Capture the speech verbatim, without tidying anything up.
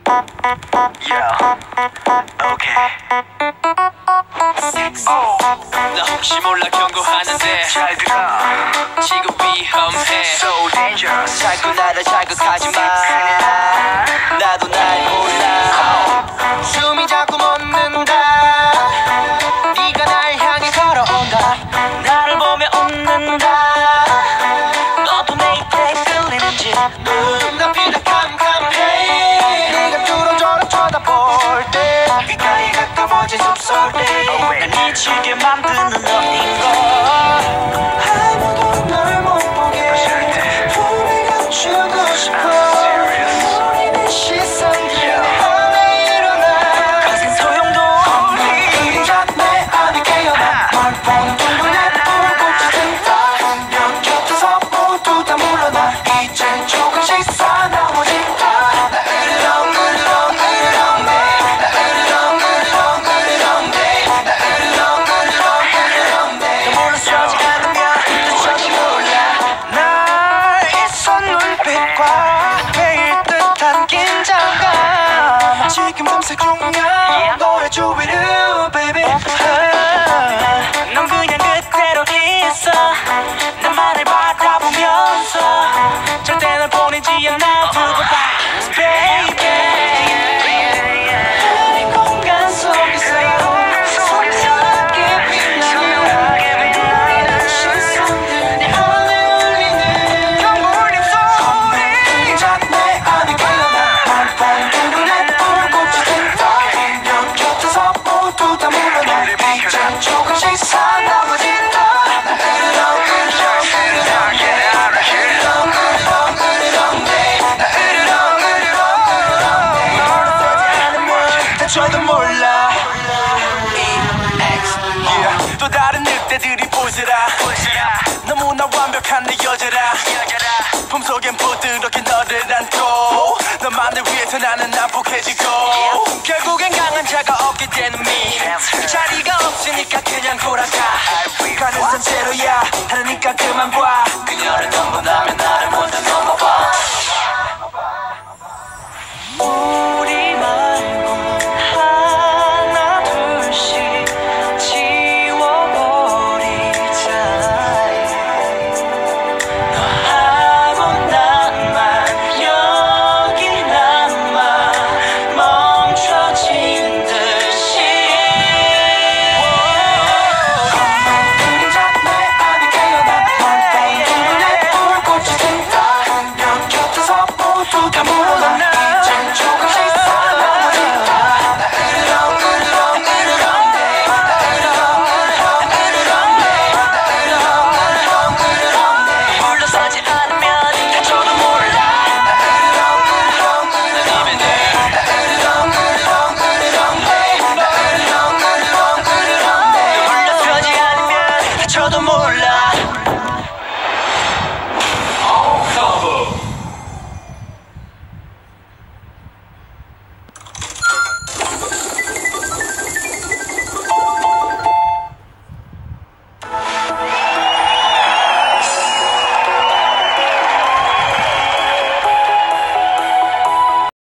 나 혹시 몰라 경고하는데 잘 들어 지금 위험해 So dangerous 자꾸 나를 자극하지마 나도 날 몰라 숨이 자꾸 멎는다 네가 날 향해 걸어온다 나를 보며 웃는다 너도 내 입에 끌리는지 눈앞이 다 캄캄해 네가 뚫어져라 쳐다볼 때 귓가에 가까워진 숨소리 날 미치게 만드는 너인걸 아무도 널 못 보게 품에 감추고 싶어 우리는 시선들에 안에 일어나 거센 소용도 없니 그림자 내 안에 깨어나 널 보는 둥근에 불꽃이 든다 몇 곁에서 모두 다 물러나 이젠 조금씩 사나워진다 나 으르렁 으르렁 으르렁 내 나 으르렁 으르렁 으르렁 내 나 으르렁 으르렁 으르렁 내 몰라서지 않으면 또 저기 몰라 날 이선 눈빛과 매일 듯한 긴장감 지금 검색 중이야 너의 주위를 baby 넌 그냥 그대로 있어 나만을 바라보면서 절대 널 보내지 않아 두고 봐 baby 이 공간 속에서 선명하게 빛나는 시선들 내 안에 울리는 경물림 소리 그림자 내 안에 깨어나 널 보는 둥근에 불꽃이 든다 몇 곁에서 모두 다 물러나 이젠 조금씩 사나워진다 나 으르렁 으르렁 으르렁 예 나 으르렁 으르렁 으르렁 네 나 으르렁 으르렁 으르렁 네 너를 않으면 다 저도 몰라 이엑스 yeah. 또 다른 늑대들이 보이더라 너무나 완벽한 내 여자라 품속엔 부드럽게 너를 안고 너만을 위해서 나는 난폭해지고 결국엔 강한 자가 없게 되는 미 자리가 없으니까 그냥 돌아가 가는 산채로야